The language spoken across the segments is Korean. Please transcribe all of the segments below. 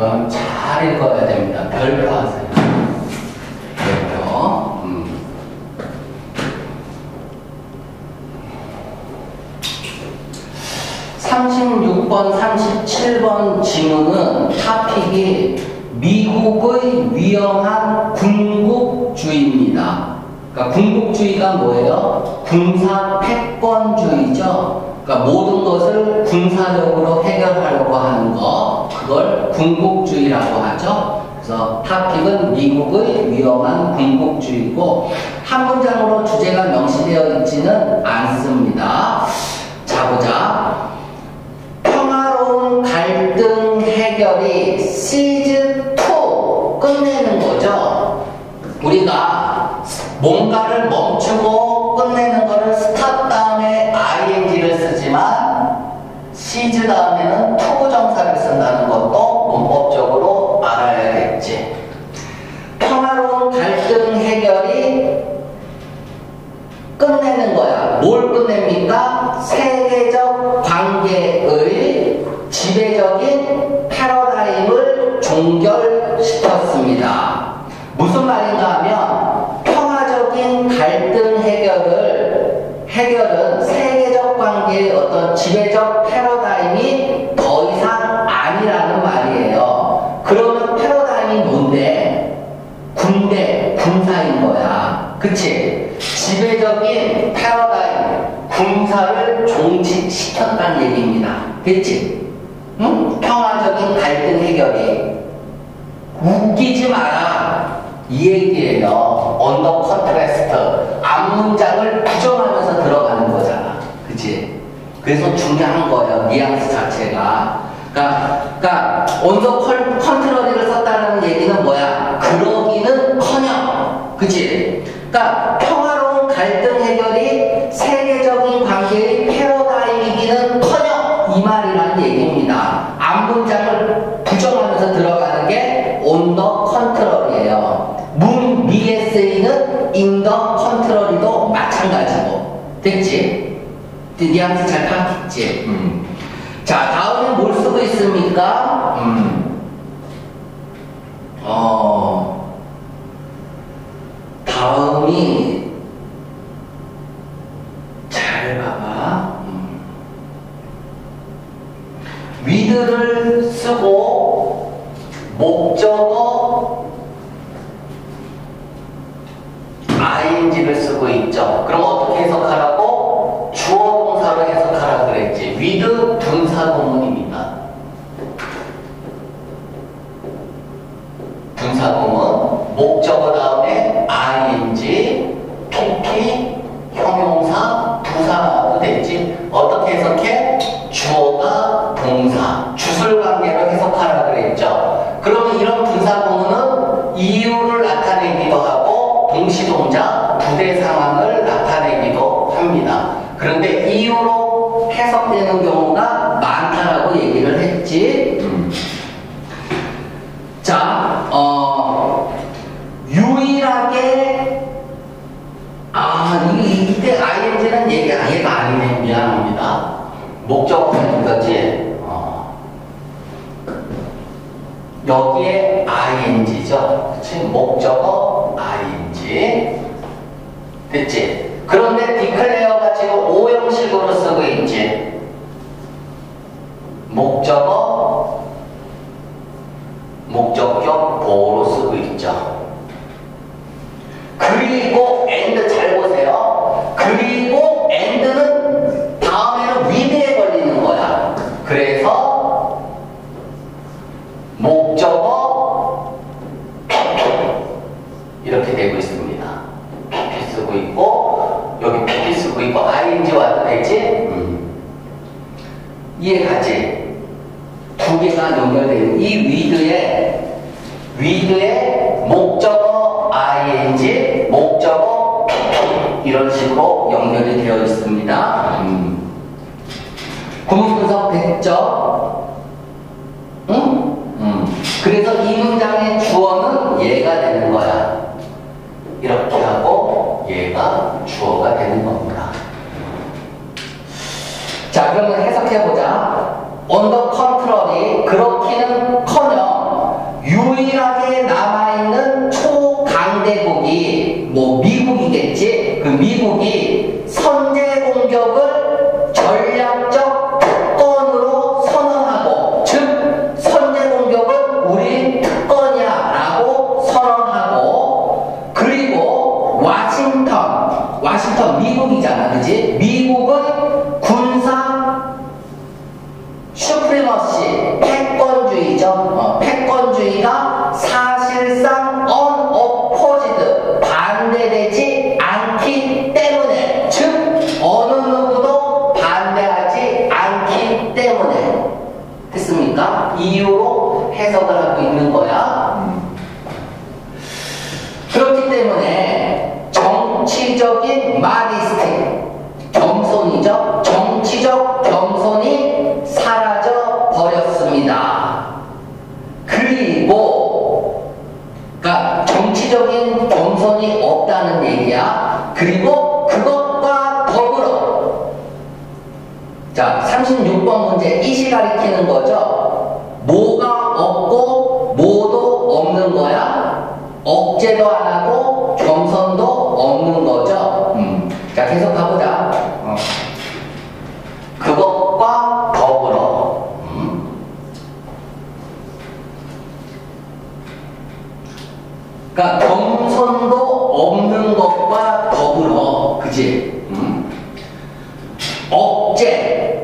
그럼 잘 읽어야 됩니다. 별표 하세요. 별표. 36번, 37번 지문은 타픽이 미국의 위험한 군국주의입니다. 그러니까 군국주의가 뭐예요? 군사 패권주의죠. 그러니까 모든 것을 군사력으로 해결하려고 하는 거, 그걸 군국주의라고 하죠. 그래서 타픽은 미국의 위험한 군국주의고 한 문장으로 주제가 명시되어 있지는 않습니다. 자, 보자. 평화로운 갈등 해결이 시즌 2 끝내는 거죠. 우리가 뭔가를 멈추고 끝내는 거를 스탑 다음에 ing를 쓰지만 시즈 다음에는 to 부정사를 쓴다는 것도 문법적으로 알아야겠지. 평화로운 갈등 해결이 끝내는 거야. 뭘 끝냅니까? 세계적 관계의 지배적인 패러다임을 종결시켰습니다. 무슨 말인가 하면 평화적인 갈등 해결은 세계적 관계의 어떤 지배적 패러다임이 더 이상 아니라는 말이에요. 그러면 패러다임이 뭔데? 군사인 거야. 그치? 지배적인 패러다임, 군사를 종식시켰다는 얘기입니다. 됐지? 응? 평화적인 갈등 해결이. 웃기지 마라. 이 얘기예요. 언더 컨트래스트. 앞문장을 부정하면서 들어가는 거잖아. 그치? 그래서 중요한 거예요. 뉘앙스 자체가. 그러니까 언더 컨트러리를 썼다는 얘기는 뭐야? 그러기는 커녕. 그치? 그러니까 평화로운 갈등 해결이 세계적인 관계의 패러다임이기는 커녕 이 말이라는 얘기입니다. 앞문장을 부정하면서 들어가는 게 on the contrary예요. 문 위에 쓰이는 in the contrary도 마찬가지고. 됐지? 뉘앙스 잘 파악했지? 자, 다음에 뭘 쓰고 있습니까? 다음이 잘 봐봐. with를 쓰고 목적어 ing를 쓰고 있죠. 그럼 어떻게 해석하라고? 주어 동사로 해석하라 그랬지. with 분사구문입니다. 분사구문 목적어 다음에 ing, PP, 형용사, 부사도 됐지. 어떻게 해석해? 주어가 동사, 주술관계로 해석하라 그랬죠. 그러면 이런 분사구문은 이유를 나타내기도 하고 동시동작, 부대 상황을 나타내기도 합니다. 그런데 이유로 해석되는 경우가 많다라고 얘기를 했지. 자, 유일하게 이때 ing는 얘가 아니네. 미안합니다. 목적어가 있는 거지. 여기에 ing죠. 그치? 목적어 ing. 됐지? 그런데 declare가 지금 오형식으로 쓰고 있지. 목적어, 목적격 보호로 쓰고 있죠. 그리고 and 잘 보세요. 그리고 and는 다음에는 with에 걸리는 거야. 그래서 목적어 이렇게 되고 있습니다. PP 쓰고 있고 여기 PP 쓰고 있고 ing 와도 되지? 이해가지? 두 개가 연결되어 있는 이 with의 목적어 ing, 목적어 PP 이런 식으로 연결이 되어 있습니다. 구문 분석 됐죠? 응? 그래서 이 문장의 주어는 얘가 되는 거야. 이렇게 하고 얘가 주어가 되는 겁니다. 자, 그러면 해석해보자. on the contrary, 그렇기는 커녕 공격을 전략적 특권으로 선언하고, 즉 선제 공격은 우리 특권이야 라고 선언하고, 그리고 워싱턴 미국이잖아, 그지? 미국은 군사 슈프리머시, 패권주의가 사실상 unopposed, 반대되지 않기 때문에, 즉 어느 누구도 반대하지 않기 때문에, 됐습니까? 이유로 해석을 하고 있는 거야. 그렇기 때문에 정치적인 마디스티, 겸손이죠. 정치적 겸손이 사라져 버렸습니다. 그리고, 그러니까 정치적인 겸손이 없다는 얘기야. 그리고 그것과 더불어, 자, 36번 문제 이시 가리키는 거죠. 뭐가 없고 뭐도 없는 거야. 억제도 안 하고 겸손도 없는 거죠. 자, 계속 가보자. 그것과 더불어. 그러니까 겸손도 없는 것과 더불어, 그지? 억제.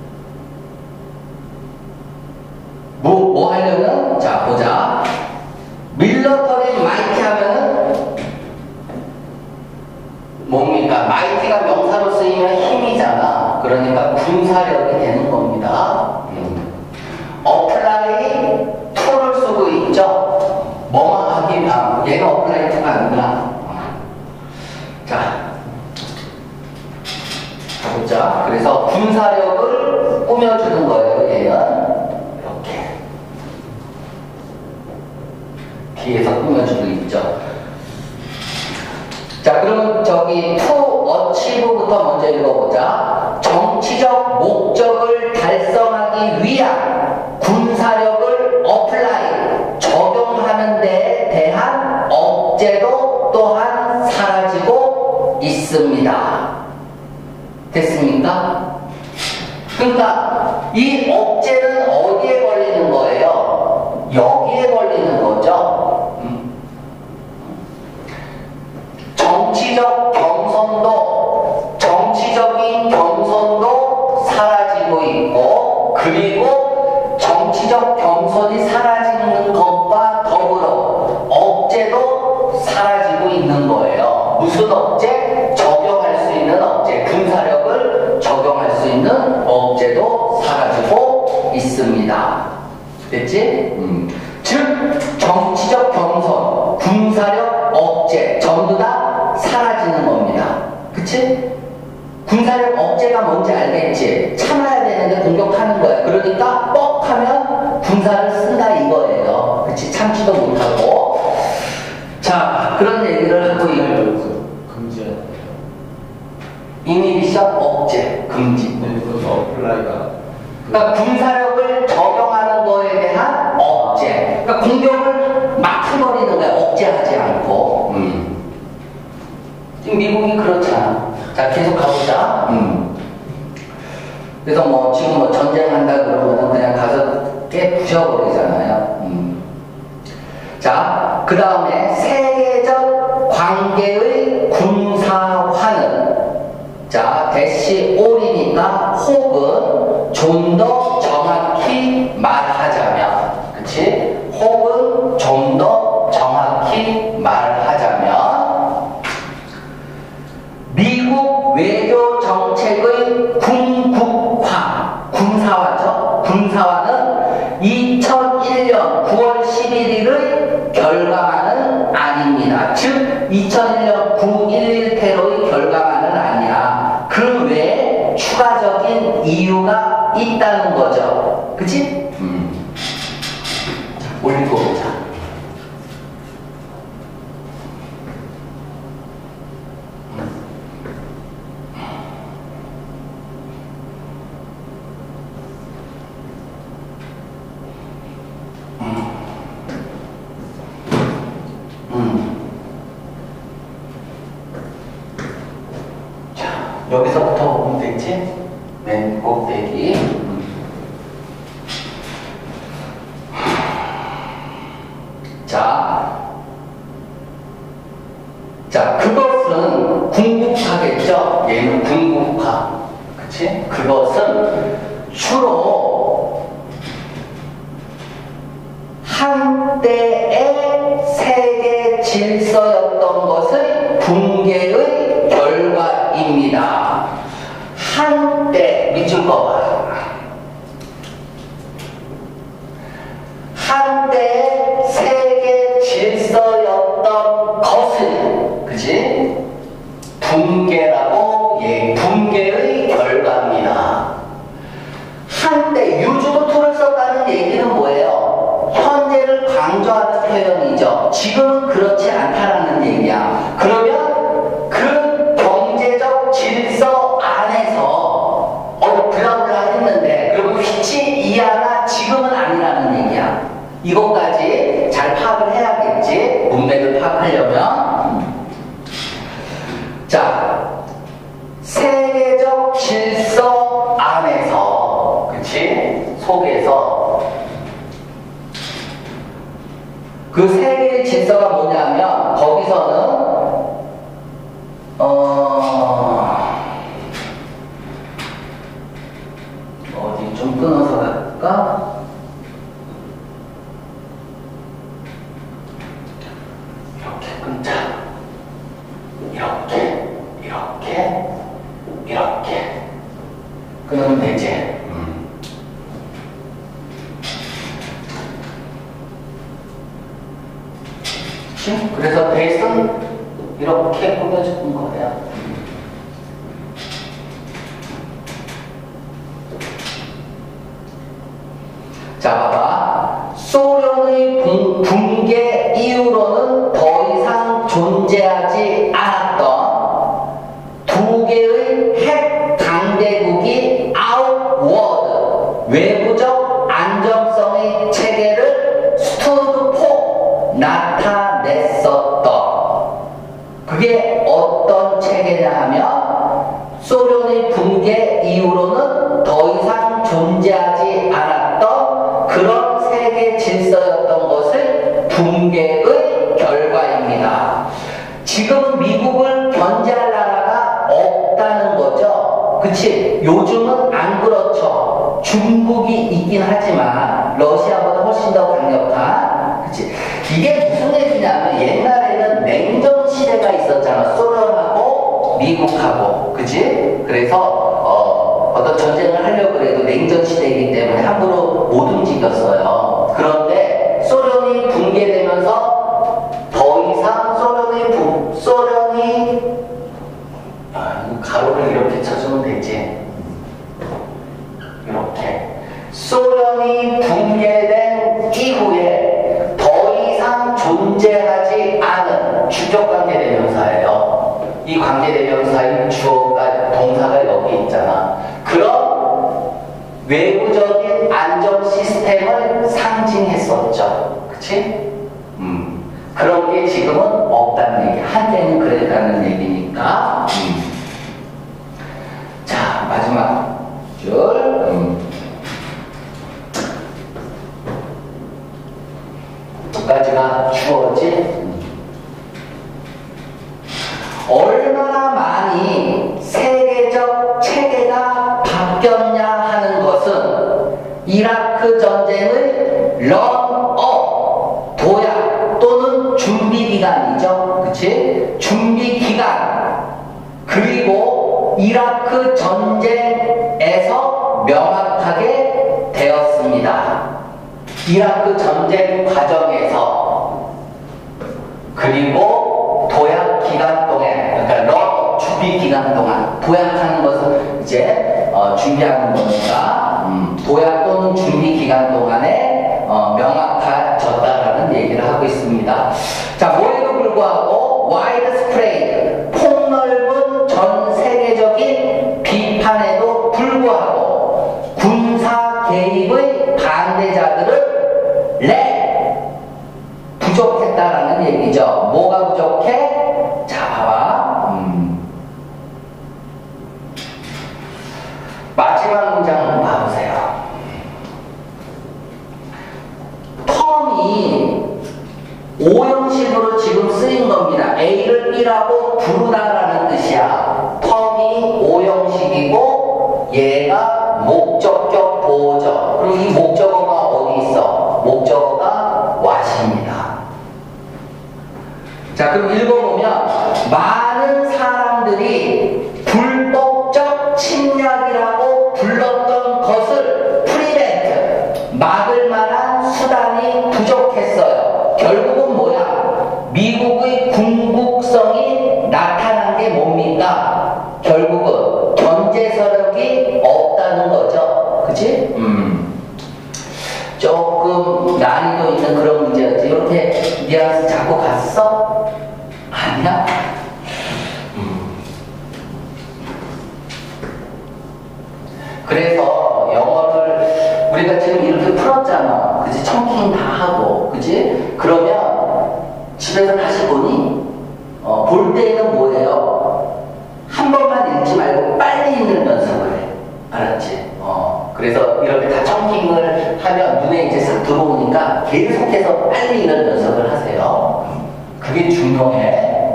뭐 하려면, 자, 보자. 밀러터리 마이티 하면은 뭡니까? 마이티가 명사로 쓰이면 힘이잖아. 그러니까 군사력이 되는 겁니다. 어플라이 투를 쓰고 있죠. 뭐만 하긴, 얘가 어플라이 투가 아니구나. 자, 가보자. 그래서 군사력을 꾸며주는 거예요, 얘는. 이렇게. 뒤에서 꾸며주고 있죠. 자, 그럼 저기 to achieve부터 먼저 읽어보자. 정치적 목적을 달성하기 위한 군사력을 apply, 적용하는 데에 대한 억제도 또한 사라지고 있습니다. 됐습니까? 그러니까 이 억제는 어디에 걸리는 거예요? 여기에 걸리는 거죠. 정치적 겸손도, 정치적인 겸손도 사라지고 있고, 그리고 정치적 겸손이 사라지는 것과 더불어 억제도 사라지고 있는 거예요. 무슨 억제? 적용할 수 있는 억제, 군사력을 적용할 수 있는 억제도 사라지고 있습니다. 됐지? 즉 정치적 겸손, 군사력 억제 전부 다 사라지는 겁니다. 그치? 군사력 억제가 뭔지 알겠지? 참아야 되는데 공격하는 거야. 그러니까 뻑 하면 군사를 쓴다 이거예요. 그치? 참지도 못하고. 자, 그런 얘기를 하고 있는 금지야. 이니비션 억제, 금지. 그래서 어플라이가. 그러니까 군사력을 적용하는 거에 대한 억제. 그러니까 공격을 막 해버리는 거야. 억제하지 않고. 지금 미국이 그렇잖아. 자, 계속 가보자. 그래서 뭐 지금 뭐 전쟁한다 그러면 그냥 가서 깨 부셔버리잖아요. 자, 그 다음에 세계적 관계의 군사화는, 자, 대시 올이니까 혹은 좀 더 정확히 말하자면, 그치? 혹은 좀 더 정확히 말하자면, 미국 외교 정책의 군국화, 군사화죠. 군사화는 2001년 9월 11일의 결과만은 아닙니다. 즉 2001년 9.11 테러의 결과만은 아니야. 그 외에 추가적인 이유가 있다는 거죠. 그치? 자, 올리고 보자. 자, 여기서부터 보면 되지? 맨 꼭대기. 자, 그것은 궁극화겠죠? 얘는 궁극화. 그치? 그것은 주로 한때의 세계 질서였던 것의 붕괴의 결과입니다. 한때, 밑줄 꺼봐. 한때의 세계 질서였던 것은, 그치? 붕괴라고, 붕괴의 결과입니다. 한때, 유주도 툴을 썼다는 얘기는 뭐예요? 현재를 강조하는 표현이죠. 지금은 그렇지 않다라는 얘기야. 그러면 그 경제적 질서 안에서 블라블라 했는데, 그리고 휘치 이하나 지금은 아니라는 얘기야. 이것까지 잘 파악을 해야겠지. 문맥을 파악하려면. 자, 세계적 질서 안에서, 그치? 속에서 그 세계의 질서가 뭐냐면 거기서는 어디 좀 끊어서 갈까? 이렇게 끊자. 이렇게 끊으면 되지. 그래서 베이스는 이렇게 꾸며주는 거예요. 자, 봐봐. 소련의 붕괴 이후로는 더 이상 존재하지 않았던 두 개의 핵 강대국이 아웃워드, 외부적 안정성의 체계를 스튜드포 나타냈었던, 그게 어떤 체계냐 하면 소련의 붕괴 이후로는 더 이상 존재하지 않았던 그런 세계 질서였던 것을 붕괴의 결과입니다. 지금 미국을 견제할 나라가 없다는 거죠. 그치? 요즘은 안 그렇죠. 중국이 있긴 하지만 러시아보다 훨씬 더 강력한, 그치? 이게 무슨 얘기냐면 옛날에는 냉전 시대가 있었잖아. 소련하고 미국하고, 그치? 그래서 어떤 전쟁을 하려고 해도 냉전 시대이기 때문에 함부로 못 움직였어요. 그런데 소련이 붕괴되면서 더 이상 소련이 가로를 이렇게 쳐주면 되지. 이렇게 소련이 붕괴된 이후에 더 이상 존재하지 않은 주격관계대명사예요. 이 관계대명사의 주어가 동사가 여기 있잖아. 그런 외부적인 안정 시스템을 상징했었죠. 그치? 그런 게 지금은 없다는 얘기. 한때는 그랬다는 얘기니까. 자, 마지막 줄. 여기까지가 주어지. 얼마나 많이 세계적 체계가 바뀌었냐 하는 것은 이라크 전쟁의 런업, 도약 또는 준비기간이죠. 그치? 준비기간, 그리고 이라크 전쟁에서 명확하게 되었습니다. 이라크 전쟁 과정에서, 그리고 도약 기간 동안, 그러니까 런업, 준비 기간 동안, 도약하는 것은 이제 준비하는 거니까 도약 또는 준비 기간 동안에 명확해졌다라는 얘기를 하고 있습니다. 자, 뭐에도 불구하고 widespread, 폭넓은 전 세계적인 비판에도 불구하고 군사 개입의 반대자들을 부족했다라는 얘기죠. 뭐가 부족해? 자, 봐봐. 마지막 문장 봐보세요. 텀이 오형식으로 지금 쓰인 겁니다. A를 B라고 부르다라는 뜻이야. 텀이 오형식이고 얘가 목적격 보호적. 그리고 이 목적어가 어디 있어? 목적어가 what입니다. 자, 그럼 읽어보면 많은 사람들이 불법적 침략이라고 불렀던 것을 프리벤트, 막을 만한 수단이 부족했어요. 결국은 뭐야? 미국의 궁극성이 나타난 게 뭡니까? 결국은 견제 서력이 없다는 거죠. 그치? 조금 난이도 있는 그런 문제였지. 이렇게 뉘앙스 잡고 갔어? 아니야? 그래서 영어를 우리가 지금 이렇게 풀었잖아. 그치? 청킹 다 하고. 그치? 그러면 집에서 다시 보니 볼 때는 뭐예요? 한 번만 읽지 말고 빨리 읽는 연습을 해. 알았지? 그래서 이렇게 다 청킹을 하면 눈에 이제 싹 들어오니까 계속해서 빨리 읽는 연습을 하세요. 그게 중요해.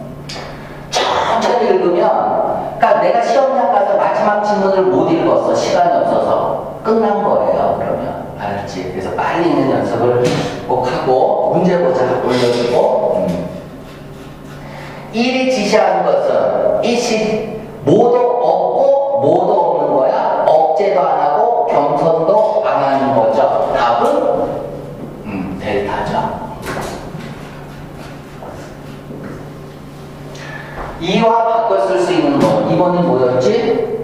천천히 읽으면, 그러니까 내가 시험장 가서 마지막 질문을 못 읽었어. 시간이 없어서. 끝난 거예요, 그러면. 알았지? 그래서 빨리 읽는 연습을 꼭 하고, 문제 보자 올려주고, 1이 지시하는 것은, 이시 모두 없고, 모두 없는 거야. 억제도 안 하고, 겸손도 안 하는 거죠. 답은, 델타죠. 2와 바꿔 쓸 수 있는 거. 2번이 뭐였지?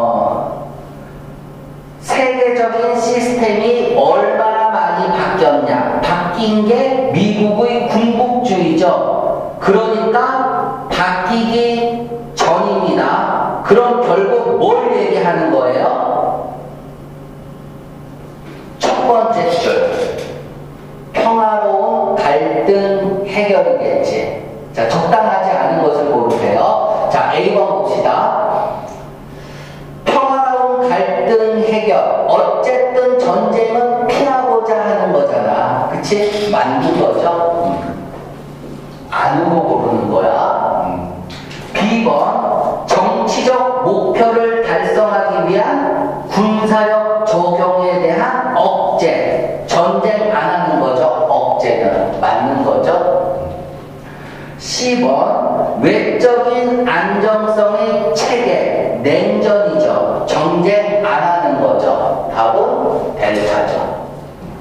세계적인 시스템이 얼마나 많이 바뀌었냐. 바뀐 게 미국의 군국주의죠. 그러니까 바뀌기 전입니다. 그럼 결국 뭘 얘기하는 거예요? 첫 번째 줄. 평화로운 갈등 해결이겠지. 자, 적당하지 않은 것을 고르세요. 자, A번 봅시다. 평화로운 갈등 해결. 어쨌든 전쟁은 피하고자 하는 거잖아. 그치? 만든 거죠? 아는 거 고르는 거야. B번. 정치적 목표를 달성하기 위한 군사력 적용에 대한 억제. 전쟁 안 하는 거죠? 억제는. 맞는 거죠? 10번 외적인 안정성의 체계, 냉전